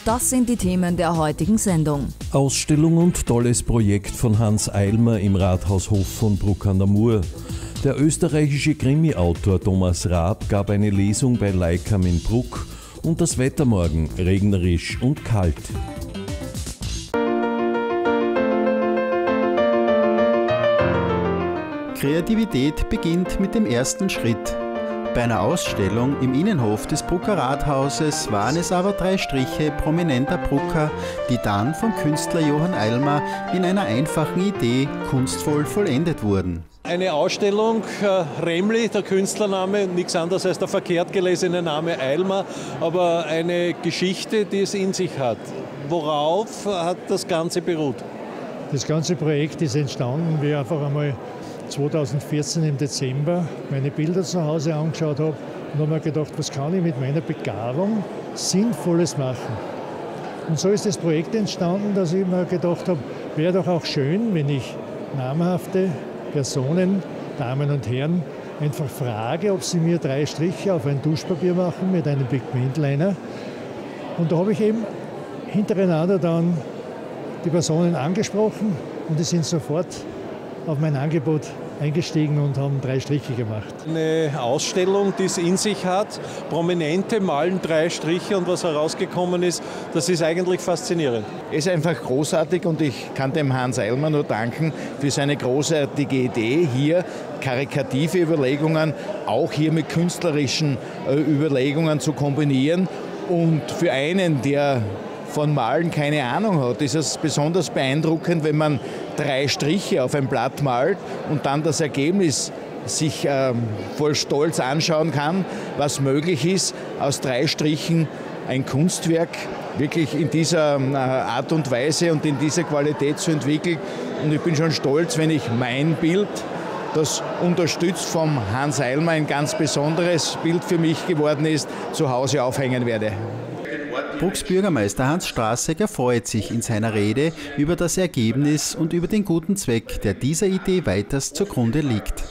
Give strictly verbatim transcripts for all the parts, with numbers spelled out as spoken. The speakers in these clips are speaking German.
Und das sind die Themen der heutigen Sendung. Ausstellung und tolles Projekt von Hans Eilmer im Rathaushof von Bruck an der Mur. Der österreichische Krimi-Autor Thomas Raab gab eine Lesung bei Leikam in Bruck und das Wetter morgen regnerisch und kalt. Kreativität beginnt mit dem ersten Schritt. Bei einer Ausstellung im Innenhof des Brucker Rathauses waren es aber drei Striche prominenter Brucker, die dann vom Künstler Johann Eilmer in einer einfachen Idee kunstvoll vollendet wurden. Eine Ausstellung, äh, Remli, der Künstlername, nichts anderes als der verkehrt gelesene Name Eilmer, aber eine Geschichte, die es in sich hat. Worauf hat das Ganze beruht? Das ganze Projekt ist entstanden, wie einfach einmal zweitausendvierzehn im Dezember meine Bilder zu Hause angeschaut habe und habe mir gedacht, was kann ich mit meiner Begabung Sinnvolles machen. Und so ist das Projekt entstanden, dass ich mir gedacht habe, wäre doch auch schön, wenn ich namhafte Personen, Damen und Herren, einfach frage, ob sie mir drei Striche auf ein Duschpapier machen mit einem Pigmentliner. Und da habe ich eben hintereinander dann die Personen angesprochen und die sind sofort auf mein Angebot eingestiegen und haben drei Striche gemacht. Eine Ausstellung, die es in sich hat. Prominente malen drei Striche und was herausgekommen ist, das ist eigentlich faszinierend. Es ist einfach großartig und ich kann dem Hans Eilmer nur danken für seine großartige Idee, hier karikative Überlegungen auch hier mit künstlerischen äh, Überlegungen zu kombinieren. Und für einen, der von Malen keine Ahnung hat, ist es besonders beeindruckend, wenn man drei Striche auf ein Blatt malt und dann das Ergebnis sich ähm, voll Stolz anschauen kann, was möglich ist, aus drei Strichen ein Kunstwerk wirklich in dieser äh, Art und Weise und in dieser Qualität zu entwickeln. Und ich bin schon stolz, wenn ich mein Bild, das unterstützt vom Hans Eilmer ein ganz besonderes Bild für mich geworden ist, zu Hause aufhängen werde. Brucks Bürgermeister Hans Straßegger freut sich in seiner Rede über das Ergebnis und über den guten Zweck, der dieser Idee weiters zugrunde liegt.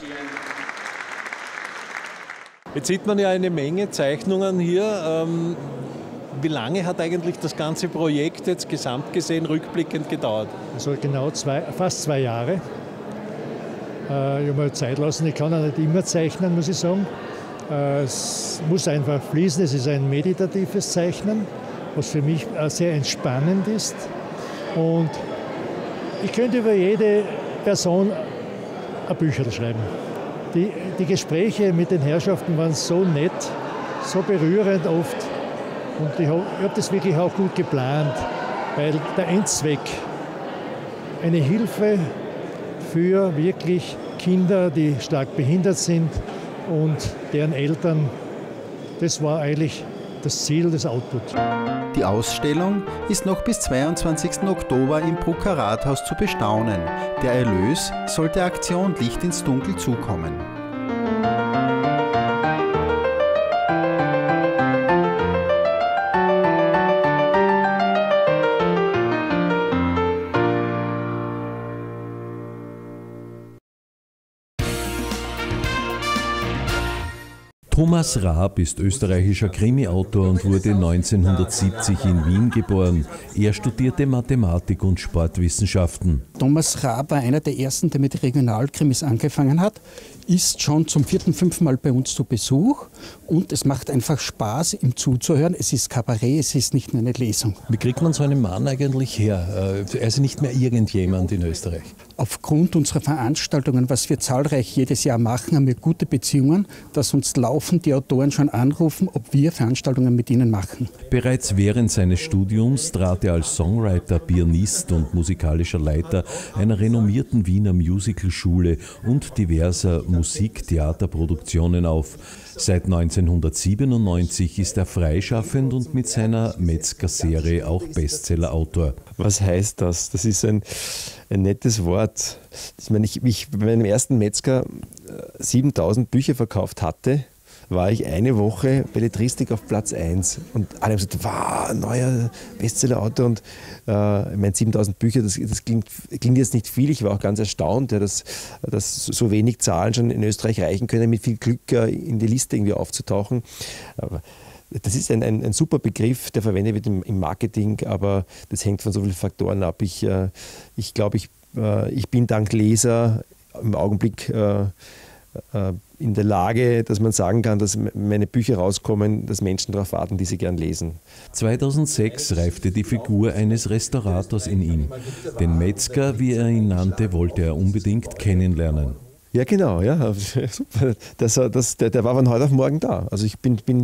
Jetzt sieht man ja eine Menge Zeichnungen hier. Ähm, wie lange hat eigentlich das ganze Projekt jetzt gesamt gesehen, rückblickend gedauert? Also genau zwei, fast zwei Jahre. Äh, ich habe mir Zeit lassen, ich kann auch nicht immer zeichnen, muss ich sagen. Äh, es muss einfach fließen, es ist ein meditatives Zeichnen, was für mich sehr entspannend ist. Und ich könnte über jede Person ein Bücherl schreiben. Die, die Gespräche mit den Herrschaften waren so nett, so berührend oft. Und ich habe hab das wirklich auch gut geplant, weil der Endzweck, eine Hilfe für wirklich Kinder, die stark behindert sind und deren Eltern, das war eigentlich das Ziel des Outputs. Die Ausstellung ist noch bis zweiundzwanzigsten Oktober im Brucker Rathaus zu bestaunen. Der Erlös soll der Aktion Licht ins Dunkel zukommen. Thomas Raab ist österreichischer Krimi-Autor und wurde neunzehnhundertsiebzig in Wien geboren. Er studierte Mathematik und Sportwissenschaften. Thomas Raab war einer der ersten, der mit Regionalkrimis angefangen hat, ist schon zum vierten, fünften Mal bei uns zu Besuch und es macht einfach Spaß, ihm zuzuhören. Es ist Kabarett, es ist nicht nur eine Lesung. Wie kriegt man so einen Mann eigentlich her? Er ist nicht mehr irgendjemand in Österreich. Aufgrund unserer Veranstaltungen, was wir zahlreich jedes Jahr machen, haben wir gute Beziehungen, dass uns laufend die Autoren schon anrufen, ob wir Veranstaltungen mit ihnen machen. Bereits während seines Studiums trat er als Songwriter, Pianist und musikalischer Leiter einer renommierten Wiener Musicalschule und diverser Musik-Theaterproduktionen auf. Seit neunzehnhundertsiebenundneunzig ist er freischaffend und mit seiner Metzger-Serie auch Bestsellerautor. Was heißt das? Das ist ein, ein nettes Wort. Ich meine, ich, ich bei meinem ersten Metzger siebentausend Bücher verkauft hatte, war ich eine Woche Belletristik auf Platz eins. Und alle haben gesagt, wow, neuer Bestsellerautor. Und äh, ich meine, siebentausend Bücher, das, das klingt, klingt jetzt nicht viel. Ich war auch ganz erstaunt, ja, dass, dass so wenig Zahlen schon in Österreich reichen können, mit viel Glück äh, in die Liste irgendwie aufzutauchen. Aber Das ist ein, ein, ein super Begriff, der verwendet wird im, im Marketing, aber das hängt von so vielen Faktoren ab. Ich, äh, ich glaube, ich, äh, ich bin dank Leser im Augenblick äh, äh, in der Lage, dass man sagen kann, dass meine Bücher rauskommen, dass Menschen darauf warten, die sie gern lesen. zweitausendsechs reifte die Figur eines Restaurators in ihm. Den Metzger, wie er ihn nannte, wollte er unbedingt kennenlernen. Ja, genau, ja, super. Das, das, der, der war von heute auf morgen da. Also ich bin, bin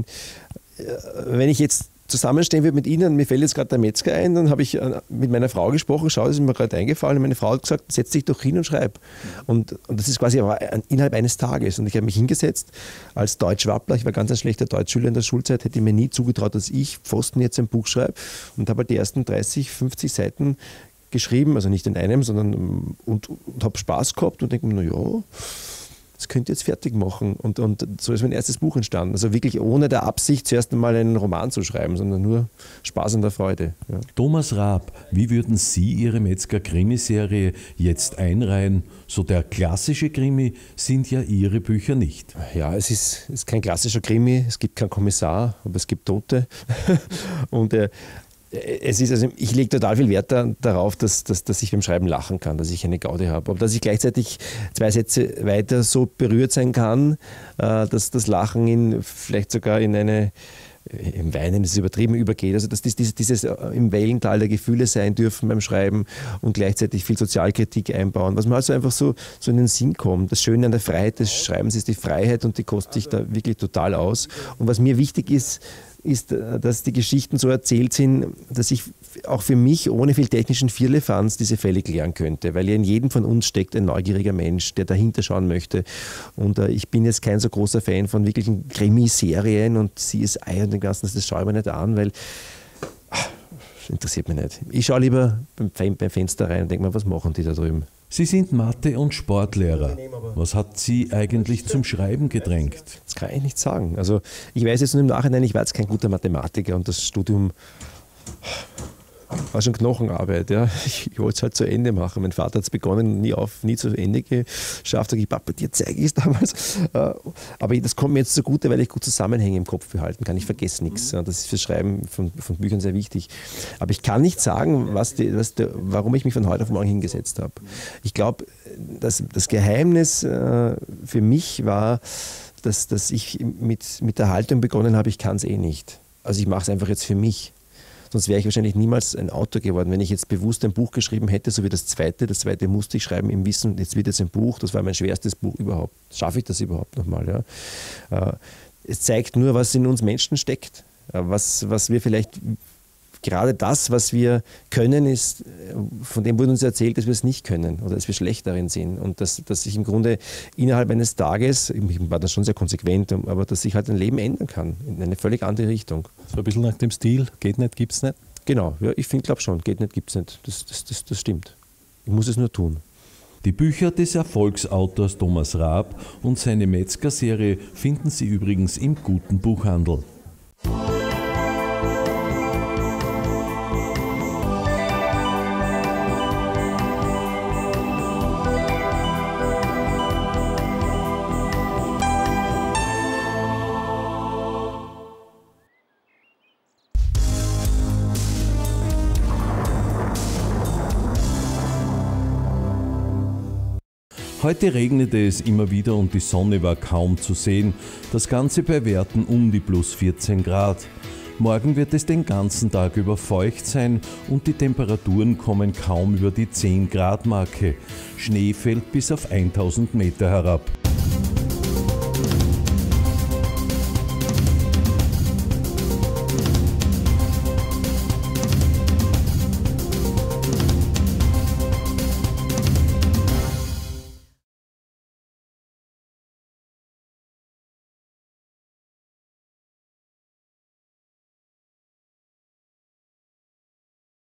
wenn ich jetzt zusammenstehen würde mit Ihnen, mir fällt jetzt gerade der Metzger ein, dann habe ich mit meiner Frau gesprochen, schau, das ist mir gerade eingefallen, und meine Frau hat gesagt, setz dich doch hin und schreib. Und, und das ist quasi innerhalb eines Tages. Und ich habe mich hingesetzt als Deutschwappler, ich war ganz ein schlechter Deutschschüler in der Schulzeit, hätte mir nie zugetraut, dass ich Pfosten jetzt ein Buch schreibe, und habe halt die ersten dreißig, fünfzig Seiten geschrieben, also nicht in einem, sondern und, und habe Spaß gehabt und denke mir, naja, das könnt ihr jetzt fertig machen. Und, und so ist mein erstes Buch entstanden. Also wirklich ohne der Absicht, zuerst einmal einen Roman zu schreiben, sondern nur Spaß und der Freude. Ja. Thomas Raab, wie würden Sie Ihre Metzger-Krimiserie jetzt einreihen? So der klassische Krimi sind ja Ihre Bücher nicht. Ja, es ist, es ist kein klassischer Krimi, es gibt keinen Kommissar, aber es gibt Tote. und äh, Es ist also, ich lege total viel Wert da, darauf, dass, dass, dass ich beim Schreiben lachen kann, dass ich eine Gaude habe, aber dass ich gleichzeitig zwei Sätze weiter so berührt sein kann, äh, dass das Lachen in, vielleicht sogar in eine, im Weinen ist es übertrieben, übergeht. Also dass dieses, dieses im Wellental der Gefühle sein dürfen beim Schreiben und gleichzeitig viel Sozialkritik einbauen, was mir also einfach so, so in den Sinn kommt. Das Schöne an der Freiheit des Schreibens ist die Freiheit, und die kostet sich da wirklich total aus. Und was mir wichtig ist, ist, dass die Geschichten so erzählt sind, dass ich auch für mich ohne viel technischen Firlefanz diese Fälle klären könnte, weil ja in jedem von uns steckt ein neugieriger Mensch, der dahinter schauen möchte. Und äh, ich bin jetzt kein so großer Fan von wirklichen Krimiserien und C S I und dem Ganzen, das schaue ich mir nicht an, weil ach, das interessiert mich nicht. Ich schaue lieber beim, beim Fenster rein und denke mir, was machen die da drüben? Sie sind Mathe- und Sportlehrer. Was hat Sie eigentlich zum Schreiben gedrängt? Das kann ich nicht sagen. Also ich weiß jetzt nur im Nachhinein, ich war jetzt kein guter Mathematiker und das Studium war schon Knochenarbeit. Ja. Ich, ich wollte es halt zu Ende machen. Mein Vater hat es begonnen, nie auf, nie zu Ende geschafft. Sag ich, Papa, dir zeige ich es damals. Aber das kommt mir jetzt zugute, weil ich gut Zusammenhänge im Kopf behalten kann. Ich vergesse nichts. Das ist fürs Schreiben von, von Büchern sehr wichtig. Aber ich kann nicht sagen, was die, was der, warum ich mich von heute auf morgen hingesetzt habe. Ich glaube, das, das Geheimnis äh, für mich war, dass, dass ich mit, mit der Haltung begonnen habe, ich kann es eh nicht. Also ich mache es einfach jetzt für mich. Sonst wäre ich wahrscheinlich niemals ein Autor geworden. Wenn ich jetzt bewusst ein Buch geschrieben hätte, so wie das zweite, das zweite musste ich schreiben im Wissen, jetzt wird es ein Buch, das war mein schwerstes Buch überhaupt. Schaffe ich das überhaupt nochmal? Ja? Es zeigt nur, was in uns Menschen steckt. Was, was wir vielleicht, gerade das, was wir können, ist, von dem wurde uns erzählt, dass wir es nicht können oder dass wir schlecht darin sind. Und dass, dass sich im Grunde innerhalb eines Tages, ich war das schon sehr konsequent, aber dass sich halt ein Leben ändern kann, in eine völlig andere Richtung. So ein bisschen nach dem Stil, geht nicht, gibt's nicht? Genau, ja, ich glaube schon, geht nicht, gibt's nicht. Das, das, das, das stimmt. Ich muss es nur tun. Die Bücher des Erfolgsautors Thomas Raab und seine Metzger-Serie finden Sie übrigens im guten Buchhandel. Heute regnete es immer wieder und die Sonne war kaum zu sehen. Das Ganze bei Werten um die plus vierzehn Grad. Morgen wird es den ganzen Tag über feucht sein und die Temperaturen kommen kaum über die zehn Grad Marke. Schnee fällt bis auf tausend Meter herab.